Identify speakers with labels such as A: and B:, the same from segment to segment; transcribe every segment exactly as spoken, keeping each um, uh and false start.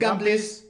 A: Gun, please.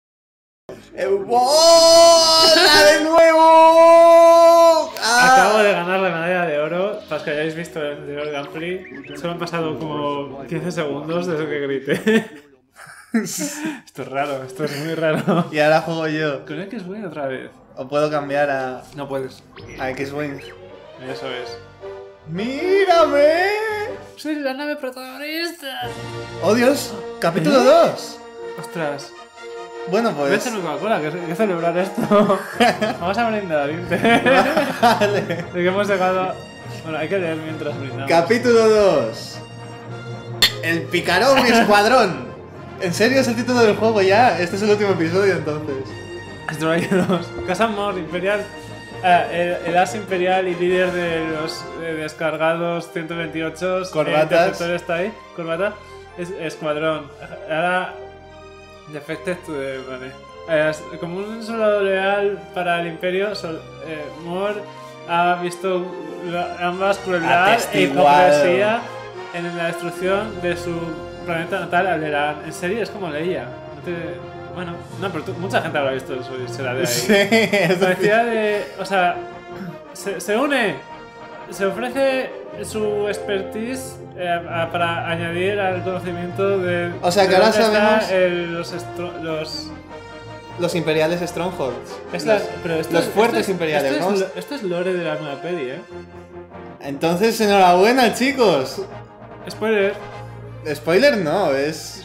A: ¡Hola de nuevo!
B: ¡Ah! Acabo de ganar la medalla de oro. Para que hayáis visto el anterior gameplay, solo han pasado como quince segundos desde que grité. Esto es raro, esto es muy raro.
A: Y ahora juego yo.
B: Con X-Wing otra vez.
A: O puedo cambiar a...
B: No puedes.
A: A X-Wing.
B: Eso es.
A: ¡Mírame!
B: Soy la nave protagonista.
A: ¡Oh, Dios! ¡Capítulo dos!
B: ¿Eh? Ostras.
A: Bueno, pues...
B: Voy a echar una Coca-Cola, que, que celebrar esto. Vamos a brindar, ¿viste?
A: Vale.
B: De que hemos llegado... Bueno, hay que leer mientras brindamos.
A: Capítulo dos. El Picarón Escuadrón. ¿En serio es el título del juego ya? Este es el último episodio, entonces.
B: Asteroidos. Casa Mor, Imperial... Eh, el, el as imperial y líder de los eh, descargados ciento veintiocho.
A: Corbatas.
B: El está ahí. Corbata. Es, escuadrón. Ahora... Defected to the... Vale. Eh, como un soldado leal para el imperio, Sol, eh, Mor ha visto ambas crueldad e hipocresía en la destrucción de su planeta natal, Alderaan. En serio, es como leía. No te... Bueno, no, pero tú, mucha gente habrá visto eso y será de ahí.
A: Sí, es
B: parecía de... O sea, se, se une, se ofrece su expertise eh, a, para añadir al conocimiento de...
A: O sea, que
B: de
A: ahora
B: dónde
A: sabemos...
B: está el, los, estro, los...
A: Los imperiales Strongholds.
B: Es
A: los,
B: la, pero esto
A: los
B: es,
A: fuertes
B: esto es,
A: imperiales,
B: esto
A: ¿no?
B: Es, esto es lore de la nueva peli, ¿eh?
A: Entonces, enhorabuena, chicos.
B: Spoiler.
A: Spoiler no, es...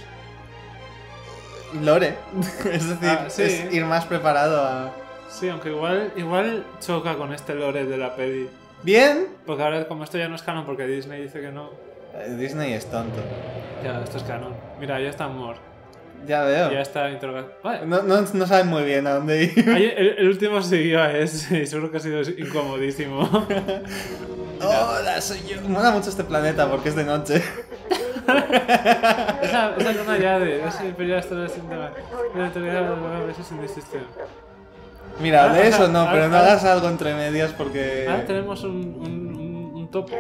A: lore. Es decir,
B: Ah, sí.
A: es ir más preparado a...
B: Sí, aunque igual, igual choca con este lore de la peli.
A: Bien.
B: Porque ahora, como esto ya no es canon, porque Disney dice que no.
A: Disney es tonto.
B: Ya, esto es canon. Mira, ya está Mor.
A: Ya veo.
B: Ya está interrogado. Vale.
A: No, no, no saben muy bien a dónde ir.
B: Ay, el, el último siguió a ese y seguro que ha sido incomodísimo.
A: Hola, soy yo. Me mola mucho este planeta porque es de noche.
B: esa, esa zona ya de... Ese imperial está de la autoridad de los besos sin decisión.
A: Mira,
B: Ah,
A: de
B: o
A: eso
B: sea,
A: no,
B: ahora-
A: pero no
B: ahora-
A: hagas algo entre medias porque...
B: Ahora tenemos un, un, un, un top.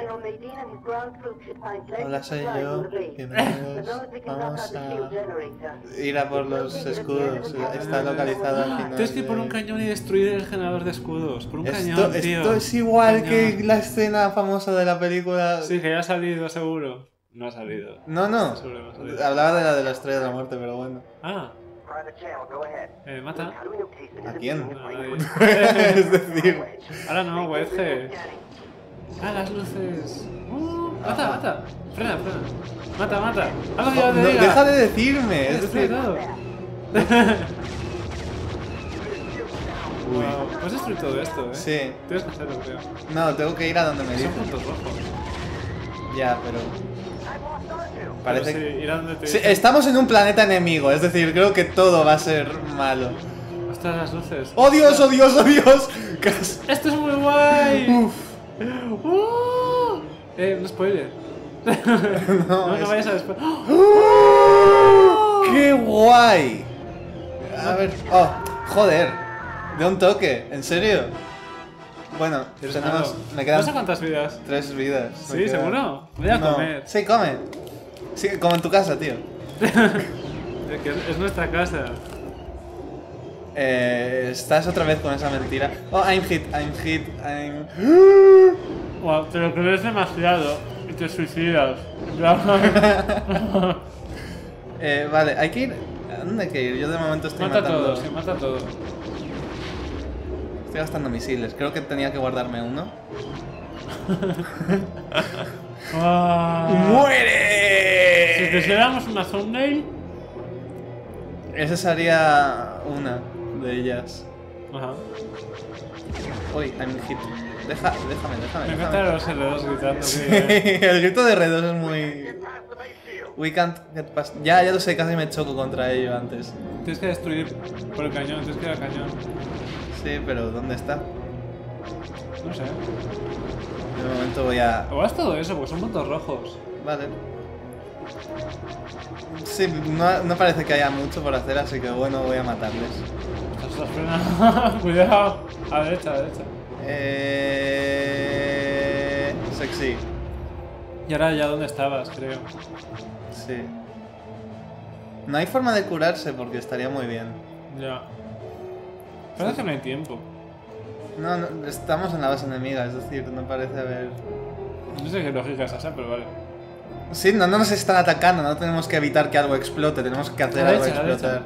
A: Hola, soy yo. Bienvenidos. Vamos a ir a por los escudos. Está localizado al final.
B: Tienes que ir por un
A: de-
B: cañón y destruir el generador de escudos. Por un
A: Esto,
B: cañón, tío.
A: esto es igual
B: Cañón.
A: que la escena famosa de la película.
B: Sí, que ya ha salido, seguro. No ha salido.
A: No, no.
B: Seguro no ha salido.
A: Hablaba de la de la estrella de la muerte, pero bueno.
B: Ah, eh, mata.
A: ¿A quién?
B: No, nadie.
A: Es decir,
B: Ahora no, Wedge. Ah, las luces. Uh, mata, mata. Frena, frena. Mata, mata. Haz lo que yo
A: no,
B: te diga.
A: deja de decirme. Es
B: Destruye
A: decir,
B: todo. Wow, puedes destruir todo esto, eh.
A: sí.
B: Tienes que hacerlo, creo.
A: No, tengo que ir a donde me
B: Son
A: dicen.
B: puntos rojos.
A: Ya, pero. Parece
B: Pero sí, ir a donde te
A: Sí,
B: dicen.
A: estamos en un planeta enemigo, es decir, creo que todo va a ser malo.
B: Ostras, las luces.
A: ¡Oh Dios, oh Dios, oh Dios! Casi-
B: ¡Esto es muy guay!
A: Uf.
B: Uh, eh, no spoiler. no, no,
A: es-
B: vayas a después.
A: ¡Oh! ¡Qué guay! A ver. ¡Oh! ¡Joder! De un toque, ¿en serio? Bueno,
B: Tienes
A: tenemos.
B: ganado.
A: Me quedan
B: No sé cuántas vidas.
A: tres vidas. Me
B: Sí,
A: quedan-
B: ¿seguro? Voy a
A: No.
B: comer.
A: Sí, come. Sí, como en tu casa, tío.
B: Es que es, es nuestra casa.
A: Eh, estás otra vez con esa mentira. Oh, I'm hit, I'm hit, I'm.
B: Wow, te lo crees demasiado y te suicidas.
A: eh, vale, hay que ir. ¿A dónde hay que ir? Yo de momento estoy
B: Mata a
A: matando.
B: todos, sí, mata a todos.
A: Estoy gastando misiles. Creo que tenía que guardarme uno.
B: Wow.
A: ¡Muere!
B: Si quisiéramos una thumbnail.
A: Esa sería una de ellas.
B: Ajá.
A: Uy, I'm hit. Deja, déjame, déjame.
B: Me
A: déjame.
B: encantan los L dos gritando.
A: Sí,
B: Sí, eh.
A: el grito de R dos es muy. We can't get past. Ya, ya lo sé, casi me choco contra ello antes.
B: Tienes que destruir por el cañón, tienes que ir al cañón.
A: Sí, pero ¿dónde está?
B: No sé.
A: De momento voy a.
B: Igual es todo eso, porque son puntos rojos.
A: Vale. Sí, no, no parece que haya mucho por hacer, así que bueno, voy a matarles.
B: Ostras, frena. Cuidado. A la derecha, a la derecha.
A: Eh... Sexy.
B: Y ahora ya dónde estabas, creo.
A: Sí. No hay forma de curarse porque estaría muy bien.
B: Ya. Parece que no hay tiempo.
A: No, no, estamos en la base enemiga, es decir, no parece haber...
B: No sé qué lógica es esa, pero vale.
A: Sí, no, no nos están atacando, no tenemos que evitar que algo explote, tenemos que hacer
B: A la
A: algo
B: derecha, a la
A: explotar.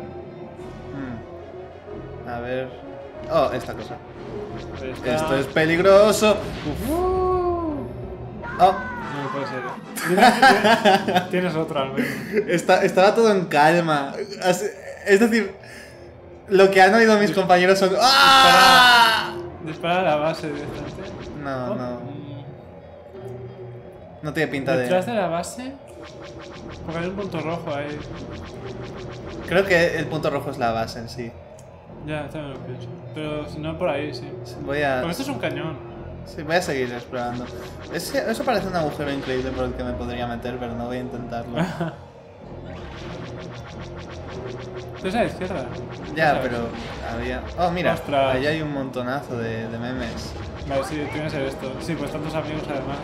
A: Hmm. A ver... Oh, esta cosa.
B: Ahí está.
A: Esto es peligroso. Uf.
B: Uh,
A: Oh,
B: no puede ser. Tienes, tienes otra al menos.
A: está, estaba todo en calma. Así- Es decir, lo que han oído mis compañeros son... ¡Ah!
B: Dispara a la base directamente.
A: No,
B: Oh,
A: no.
B: mm.
A: No tiene pinta
B: Detrás
A: de...
B: de la base. Porque hay un punto rojo ahí.
A: Creo que el punto rojo es la base en sí.
B: Ya, también lo pienso. Pero si no por ahí, sí.
A: Voy a...
B: Porque esto es un cañón.
A: Sí, voy a seguir explorando. Ese- eso parece un agujero increíble por el que me podría meter, pero no voy a intentarlo.
B: Esto es a la izquierda.
A: Ya,
B: ¿Sabes?
A: pero había... Oh, mira,
B: Ostras.
A: ahí hay un montonazo de, de memes.
B: Vale, sí, tiene que ser esto. Sí, pues tantos amigos además.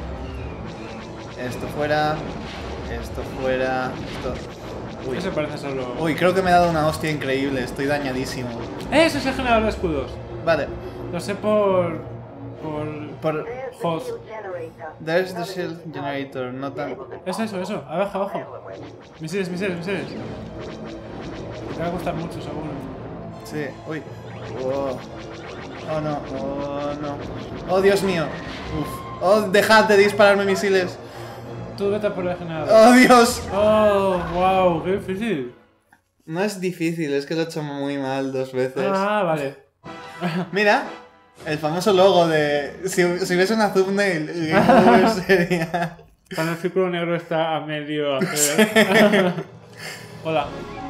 A: Esto fuera... Esto fuera... Esto... Uy.
B: ¿Qué se parece solo?
A: Uy, creo que me he dado una hostia increíble, estoy dañadísimo.
B: ¡Eh! Ese es el generador de escudos.
A: Vale,
B: Lo sé por. por.
A: por...
B: host.
A: There's the shield generator, no tan...
B: Es eso, eso. Abajo, abajo. Misiles, misiles, misiles. Te va a costar mucho, seguro.
A: Sí, uy. Oh, oh no, oh no. Oh, Dios mío. Uf. Oh, dejad de dispararme misiles.
B: Tú vete por el generador.
A: Oh, Dios.
B: Oh, wow, qué difícil.
A: No es difícil, es que lo he hecho muy mal dos veces.
B: Ah, vale.
A: Mira, el famoso logo de... Si, si hubiese una thumbnail, el Game Over sería...
B: Cuando el círculo negro está a medio hacer. Hola.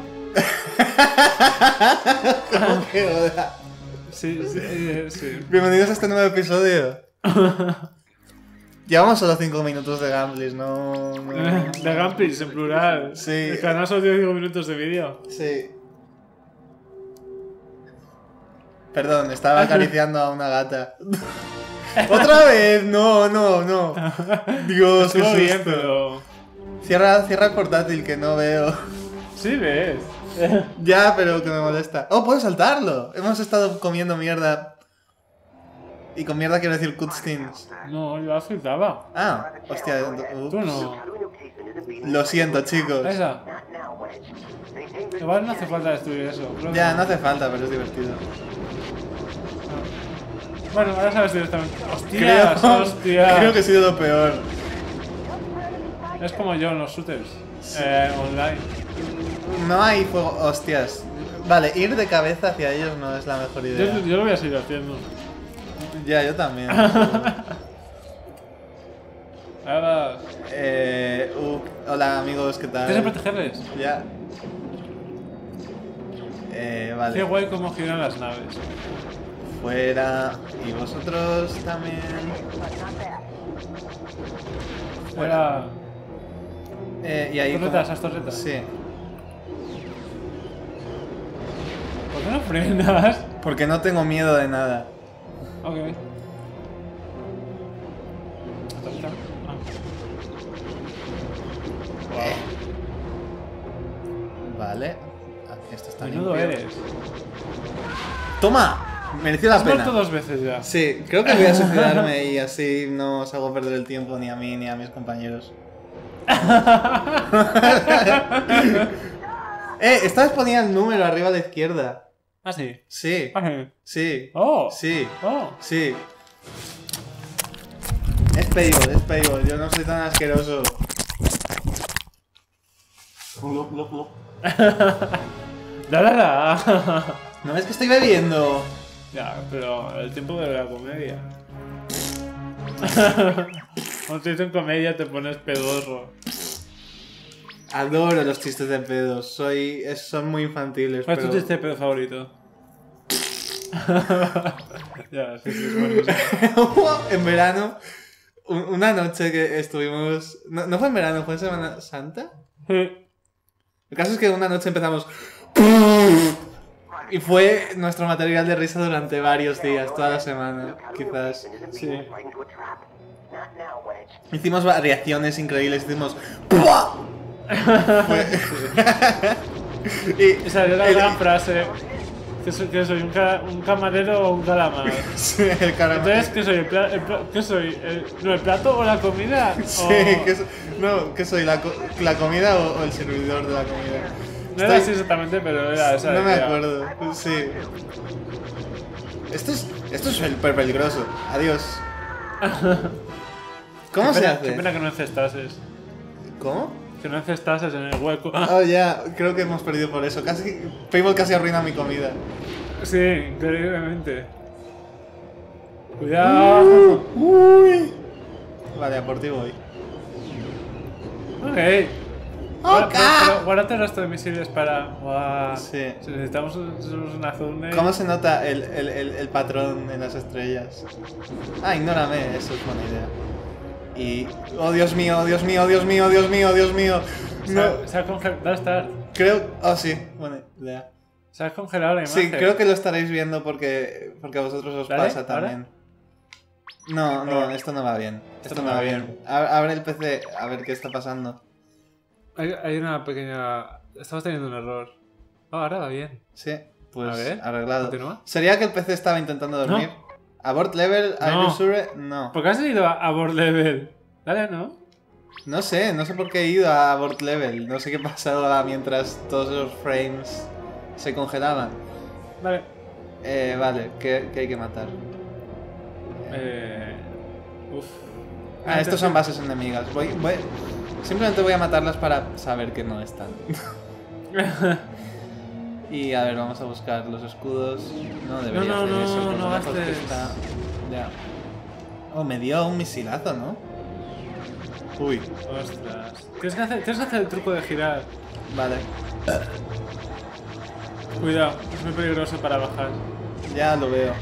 A: ¿Cómo que hola?
B: Sí, sí, eh, sí.
A: Bienvenidos a este nuevo episodio. Llevamos solo cinco minutos de gameplays, no... no...
B: De gameplays en plural.
A: Sí.
B: El canal solo tiene cinco minutos de vídeo.
A: Sí. Perdón, estaba acariciando a una gata. ¡Otra vez! No, no, no. Dios, qué
B: Estuvo bien,
A: susto.
B: pero.
A: Cierra, cierra el portátil que no veo.
B: Sí, ves.
A: Ya, pero que me molesta. ¡Oh, puedo saltarlo! Hemos estado comiendo mierda. Y con mierda quiero decir cutscenes.
B: No, yo la flipaba.
A: Ah, hostia. ups.
B: Tú no.
A: Lo siento, chicos.
B: Esa. Igual no hace falta destruir eso. Creo
A: Ya,
B: que-
A: no hace falta, pero es divertido.
B: Bueno, ahora sabes directamente.
A: Creo,
B: ¡Hostias! ¡Hostias!
A: creo que ha sido lo peor.
B: Es como yo en los shooters. Eh, online.
A: No hay fuego. Hostias. Vale, ir de cabeza hacia ellos no es la mejor
B: Yo,
A: idea.
B: yo lo voy a seguir haciendo.
A: Ya, yo también.
B: Ahora.
A: eh, uh, hola amigos, ¿qué tal?
B: ¿Tienes que protegerles?
A: Ya. Eh,
B: Qué
A: vale.
B: guay cómo giran las naves.
A: Fuera. Y vosotros también.
B: Fuera.
A: Eh, y ahí.
B: Torretas,
A: como-
B: esas torretas.
A: Sí.
B: ¿Por qué no frenas?
A: Porque no tengo miedo de nada.
B: Ok. ¿Torreta? Ah.
A: Vale. Ah, esto está
B: Menudo
A: limpio.
B: eres.
A: ¡Toma! Mereció la
B: Has
A: pena.
B: muerto dos veces ya.
A: Sí, creo que voy a suicidarme y así no os hago perder el tiempo ni a mí ni a mis compañeros. eh, esta vez ponía el número arriba a la izquierda.
B: Ah, sí.
A: Sí,
B: Ah, sí.
A: sí,
B: Oh.
A: sí,
B: Oh.
A: sí. Es paywall, es paywall, yo no soy tan asqueroso.
B: Da, da, da.
A: ¿No ves que estoy bebiendo?
B: Ya, pero el tiempo de la comedia. Cuando te dicen comedia te pones pedorro.
A: Adoro los chistes de pedos, soy, es- son muy infantiles.
B: ¿Cuál es tu
A: pero-
B: chiste de pedo favorito? Ya, sí, sí, es buenísimo.
A: En verano, un- una noche que estuvimos... No, no fue en verano, fue en Semana Santa.
B: Sí.
A: El caso es que una noche empezamos... Y fue nuestro material de risa durante varios días, toda la semana, quizás.
B: Sí.
A: Hicimos variaciones increíbles, hicimos... ¡Pua! Fue- y
B: Y salió la
A: el-
B: gran frase. Que soy, que soy un, ca- un camarero o un calamar.
A: Sí, el caramelo.
B: Entonces, ¿qué soy? ¿El pla- el pla- ¿Qué soy? ¿El, no, ¿el plato o la comida?
A: Sí,
B: O-
A: que so- no, ¿qué soy? ¿La, co- la comida o, o el servidor de la comida?
B: No era así
A: Estoy-
B: exactamente, pero era esa
A: No me
B: idea.
A: acuerdo, sí. Esto es, esto es súper peligroso. Adiós. ¿Cómo
B: Qué
A: se
B: pena-
A: hace?
B: Qué pena que no encestases.
A: ¿Cómo?
B: Que no encestases en el hueco.
A: Oh, ya, creo que hemos perdido por eso. Casi, Paintball casi arruina mi comida.
B: Sí, increíblemente. Cuidado.
A: Uy. Vale, a por ti voy.
B: Ok. Guarda-
A: Ok.
B: pero- pero guárdate el resto de misiles para. Guau.
A: Sí.
B: Si necesitamos un- una zona.
A: ¿Cómo se nota el, el, el, el patrón en las estrellas? Ah, ignórame, eso es buena idea. Y... Oh, Dios mío, oh, Dios mío, oh, Dios mío, oh, Dios mío, oh, Dios mío.
B: Se
A: No,
B: ha, se ha congelado. ¿Dónde está?
A: creo... Oh, sí, buena idea.
B: Se ha congelado la imagen.
A: Sí, creo que lo estaréis viendo porque, porque a vosotros os
B: ¿Vale?
A: pasa
B: ¿Ahora?
A: también. No, no, esto no va bien. Esto, no va bien. A- Abre el P C a ver qué está pasando.
B: Hay, hay una pequeña. Estamos teniendo un error. Oh, ahora va bien.
A: Sí, pues
B: A ver,
A: arreglado.
B: continúa.
A: ¿Sería que el P C estaba intentando dormir?
B: No.
A: ¿Abort level? ¿Are
B: No.
A: you sure? No.
B: ¿Por qué has ido a, a board level? Dale, ¿no?
A: No sé, no sé por qué he ido a abort level. No sé qué pasaba mientras todos esos frames se congelaban.
B: Vale.
A: Eh, vale, ¿qué, qué hay que matar?
B: Eh. Uf.
A: Ah, estos son bases enemigas. Voy, voy, simplemente voy a matarlas para saber que no están. Y a ver, vamos a buscar los escudos. No debería
B: No, no,
A: hacer
B: no,
A: eso. por
B: no
A: lo lejos que
B: gastes.
A: está. Ya. Oh, me dio un misilazo, ¿no? Uy,
B: Ostras. Tienes que, hacer, tienes que hacer el truco de girar.
A: vale.
B: Cuidado, es muy peligroso para bajar.
A: Ya lo veo.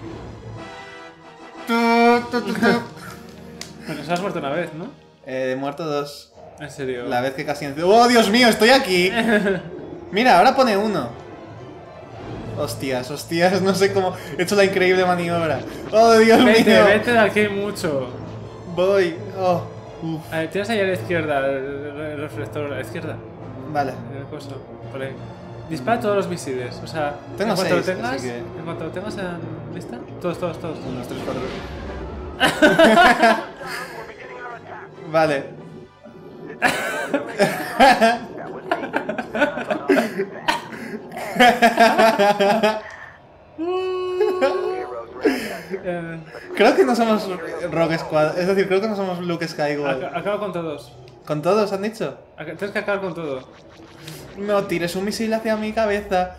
A: Tu, tu, tu, tu.
B: Bueno, se has muerto una vez, ¿no?
A: Eh, he muerto dos.
B: En serio.
A: La vez que casi... ¡Oh, Dios mío! ¡Estoy aquí! Mira, ahora pone uno. Hostias, hostias, no sé cómo... He hecho la increíble maniobra. ¡Oh, Dios
B: Vete,
A: mío!
B: vete de aquí mucho.
A: Voy. Oh, uf.
B: A ver, tienes ahí a la izquierda, el, el reflector a la izquierda.
A: Vale.
B: El coso, por ahí. Dispara todos los misiles, o sea,
A: Tengo
B: en cuanto
A: seis,
B: lo tengas,
A: así que-
B: en cuanto lo tengas en lista, todos, todos, todos.
A: Uno, dos, tres, cuatro. Vale.
B: Eh,
A: Creo que no somos Rock Squad. Es decir, creo que no somos Luke Skywalker.
B: aca- acaba con todos.
A: ¿Con todos han dicho?
B: Aca- Tienes que acabar con todo.
A: No tires un misil hacia mi cabeza.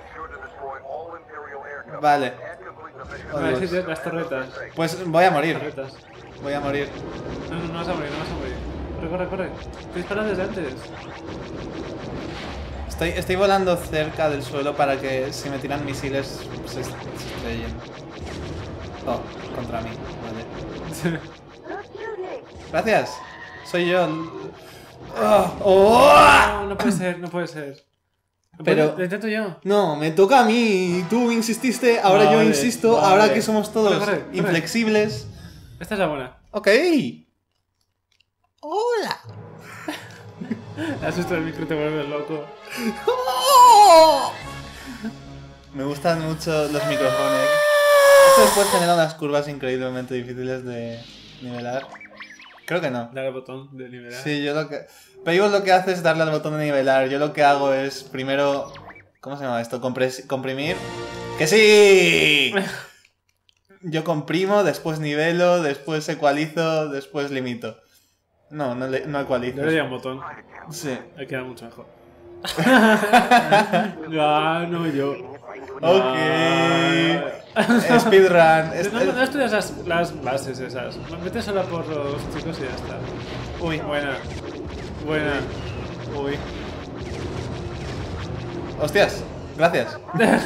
A: Vale. Oh,
B: Vale, sí,
A: Dios.
B: tienes las torretas.
A: Pues voy a morir.
B: Torretas.
A: Voy a morir.
B: No, no, no vas a morir, no vas a morir. Corre, corre, corre. Te disparas desde antes.
A: Estoy, estoy volando cerca del suelo para que si me tiran misiles se, est- se estrellen. Oh, contra mí. Vale. Gracias. Soy yo. Oh, oh.
B: No, no puede ser, no puede ser.
A: Pero-
B: Lo intento yo.
A: No, me toca a mí. Tú insististe, ahora yo
B: Vale,
A: insisto.
B: vale.
A: Ahora que somos todos
B: Corre, corre, corre.
A: inflexibles.
B: Esta es la buena.
A: Ok. Hola.
B: Asusta el micro, te vuelves loco.
A: Me gustan mucho los micrófonos. Esto después genera unas curvas increíblemente difíciles de nivelar. Creo que no.
B: Dale al botón de nivelar.
A: Sí, yo lo que... Paintball lo que hace es darle al botón de nivelar. Yo lo que hago es primero... ¿Cómo se llama esto? Compres- comprimir. ¡Que sí! Yo comprimo, después nivelo, después ecualizo, después limito. No, no, le- no ecualizo.
B: Yo le daría un botón.
A: Sí.
B: Ahí queda mucho mejor. Ya, no yo.
A: Ok. Speedrun. Es-
B: No, no estudias las, las bases esas. Vete solo por los chicos y ya está.
A: Uy,
B: Buena. Buena.
A: uy. Hostias, gracias.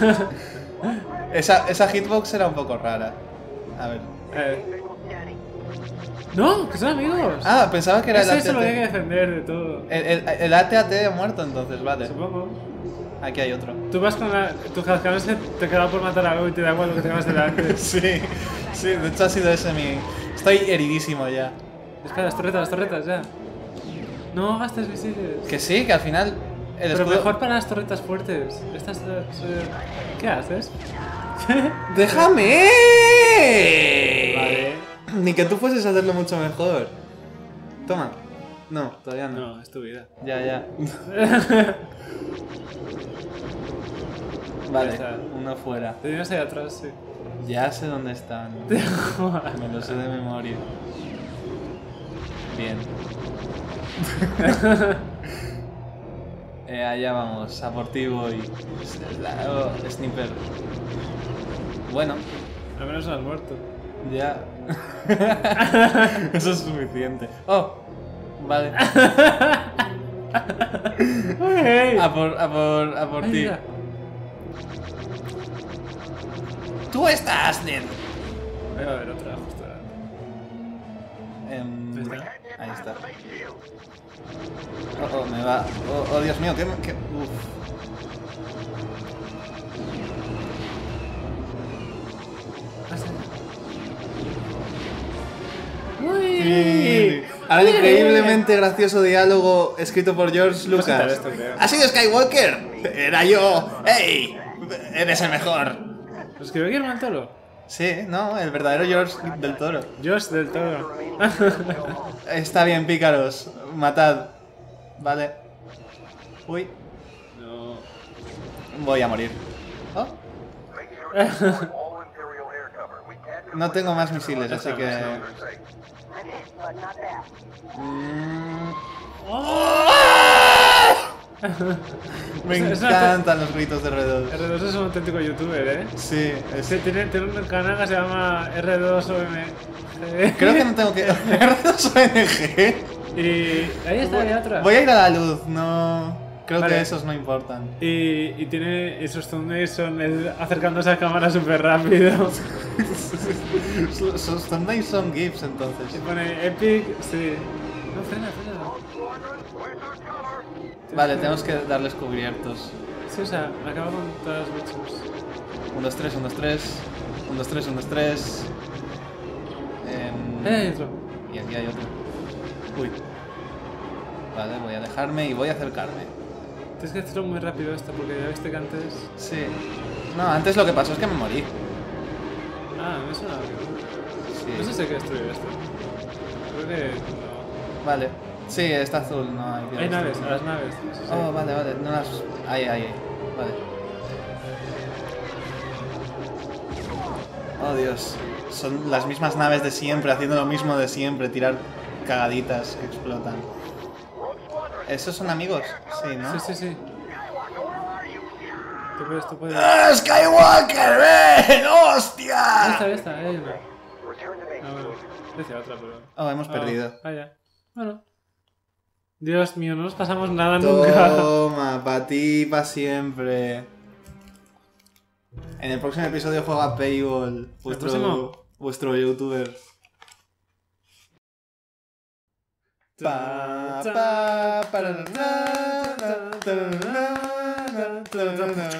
A: Esa, esa hitbox era un poco rara. A ver.
B: Eh. No, que son amigos.
A: Ah, pensaba que era el
B: Ese se lo tiene que
A: A T A T.
B: defender de todo.
A: El, el, el A T A T ha muerto entonces, vale.
B: Supongo.
A: Aquí hay otro.
B: Tú vas con la. Tu cascabel se te queda por matar algo y te da igual lo que tengas delante.
A: Sí, sí, de hecho ha sido ese mi... Estoy heridísimo ya.
B: Espera, las torretas, las torretas, ya. No gastes misiles.
A: Que sí, que al final el
B: Pero
A: escudo...
B: mejor para las torretas fuertes. Estas... eh, ¿Qué haces?
A: ¡Déjame!
B: Vale.
A: Ni que tú fueses a hacerlo mucho mejor. Toma. No, todavía no.
B: No, es tu vida.
A: Ya, ya.
B: Ya
A: Vale,
B: está.
A: uno fuera.
B: Te tienes ahí atrás, sí.
A: Ya sé dónde están. Me lo sé de memoria. Bien. eh, allá vamos, a por ti voy. Oh, Sniper. Bueno,
B: Al menos no has muerto.
A: ya. Eso es suficiente. Oh, vale.
B: ¡Hey!
A: A por, a por, a por
B: Ay,
A: ti.
B: mira.
A: Tú estás, Ned.
B: Ahí va a haber otra justo ahora.
A: Em,
B: Ahí está.
A: ahí está. Oh, oh, me va. Oh, oh, Dios mío, qué. qué... Uf.
B: ¡Uy!
A: Ahora el increíblemente gracioso diálogo escrito por George
B: Vas a quitar
A: Lucas.
B: esto, creo.
A: ¿Ha sido Skywalker? Era yo. ¡Ey! Eres el mejor.
B: ¿Lo escribió Guillermo del Toro?
A: Sí, no, el verdadero George del Toro.
B: Josh del Toro.
A: Está bien, pícaros. Matad. Vale. Uy,
B: No.
A: voy a morir. Oh, no tengo más misiles, así que... Mm. Me
B: Es una-
A: encantan los gritos de R dos.
B: R dos es un auténtico youtuber, ¿eh?
A: Sí, es...
B: Sí, tiene, tiene un canal que se llama R dos O M G.
A: Creo que no tengo que... R dos O N G.
B: Y ahí está, hay otra.
A: Voy a ir a la luz, no... Creo
B: Vale.
A: que esos no importan.
B: Y, y tiene. Y sus thumbnails son él acercándose a cámara súper rápido.
A: Sus sus thumbnails son GIFs,
B: Y
A: entonces.
B: pone Epic. Sí. No, frena, frena.
A: Vale, tenemos que darles cubiertos.
B: Sí, o sea, acaba con todas las bichos.
A: uno, dos, tres, uno, dos, tres. uno, dos, tres, uno, dos, tres. Em,
B: ¡Eh, hay otro!
A: Y aquí hay otro. Uy. Vale, voy a alejarme y voy a acercarme.
B: Tienes que hacerlo muy rápido esto porque ya viste que antes.
A: Sí. No, antes lo que pasó es que me morí.
B: Ah, no es una. No sé
A: Sí.
B: si hay que destruir esto. Creo que no.
A: Vale. Sí, está azul, no hay que
B: Hay naves,
A: destruir.
B: a las naves. Sí, sí.
A: Oh, vale, vale. No las... Ahí, ahí, ahí. Vale. Oh, Dios. Son las mismas naves de siempre, haciendo lo mismo de siempre, tirar cagaditas que explotan. ¿Esos son amigos? Sí, ¿no?
B: Sí, sí, sí. Tú puedes, tú puedes.
A: ¡Ah, Skywalker! ¡Ven!
B: Ahí
A: ¡Hostia!
B: está, ahí está, ahí hay una. Ah, bueno. Decía otra, pero.
A: Oh, hemos
B: Ah,
A: perdido.
B: Vaya. Bueno. Dios mío, no nos pasamos nada nunca.
A: Toma, para ti, para siempre. En el próximo episodio juega Paywall, vuestro,
B: próximo?
A: vuestro youtuber. Pa, pa, para, na, na, ta, na, ta, na.